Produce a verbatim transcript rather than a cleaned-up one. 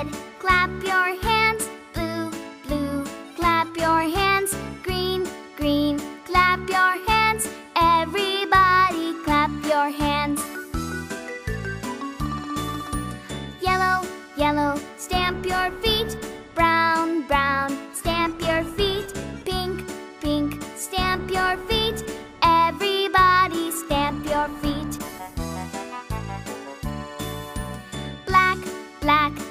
Red, clap your hands. Blue, blue, clap your hands. Green, green, clap your hands. Everybody clap your hands. Yellow, yellow, stamp your feet. Brown, brown, stamp your feet. Pink, pink, stamp your feet. Everybody stamp your feet. Black, black,